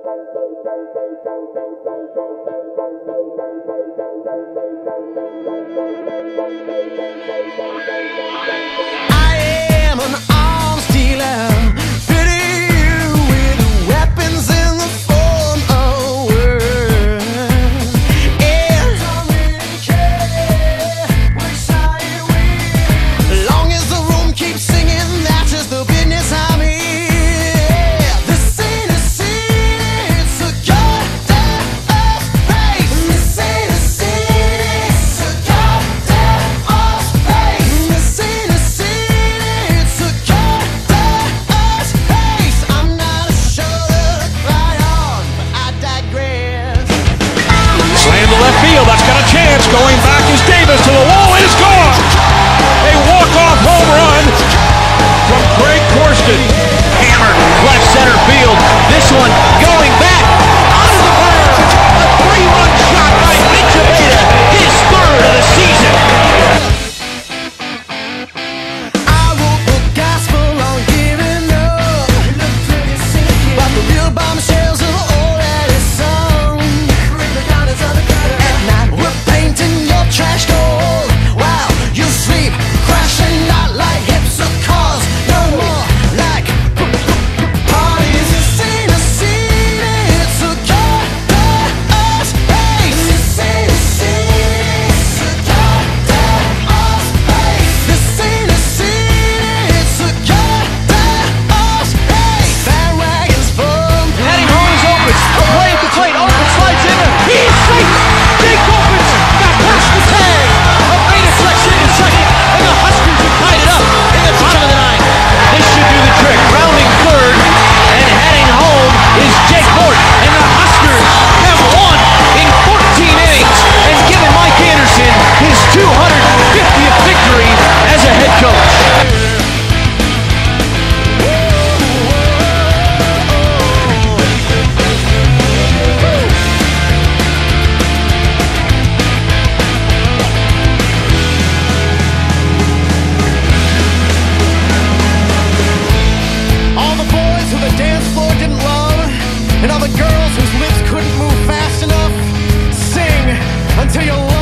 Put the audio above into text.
I am an arms dealer, fitting you with weapons in the form of words. And don't really care which side you win, long as the room keeps singing, that's just the business I'm in. This ain't a scene, it's a goddamn space. This ain't a scene, it's a goddamn space. This ain't a scene, it's a goddamn space. I'm not sure to cry on, but I digress. Slam to left field, that's got a chance. Going back is Davis to the wall, it is gone. A walk-off home run from Craig Corsten. Hammered left center field. This one going back onto the berm. A three-run shot by Mitch Aveda, his third of the season. I wrote the gospel on giving up, but the real bombshells are already sung. At night we're painting your trash gold while you sleep, crashing not like hips or cars, no more like parties. This ain't a scene, it's a goddamn space. This ain't a scene, it's a goddamn space. This ain't a scene, it's a goddamn space. Bandwagons full. Heading home is Opitz. A play at the plate. Opitz slides in. He's safe. Jake Opitz got past the tag. Aveda checks into second, and the Huskers have tied it up in the bottom of the ninth. This should do the trick. Rounding third and heading home is Jake Bort, and the Huskers have won in 14 innings and given Mike Anderson his 250th victory as a head coach. All the boys who the dance floor didn't love, and all the girls whose lips couldn't move fast enough, sing until you